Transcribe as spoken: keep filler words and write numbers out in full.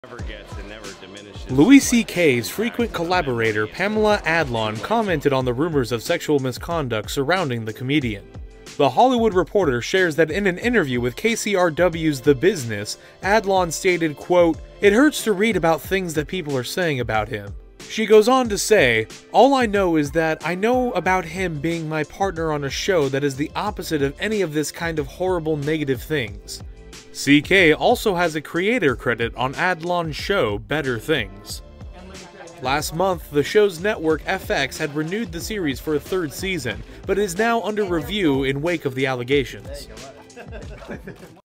Never gets and never diminishes. Louis C K's frequent collaborator Pamela Adlon commented on the rumors of sexual misconduct surrounding the comedian. The Hollywood Reporter shares that in an interview with K C R W's The Business, Adlon stated, quote, "It hurts to read about things that people are saying about him." She goes on to say, "All I know is that I know about him being my partner on a show that is the opposite of any of this kind of horrible negative things." C K also has a creator credit on Adlon's show, Better Things. Last month, the show's network F X had renewed the series for a third season, but is now under review in wake of the allegations.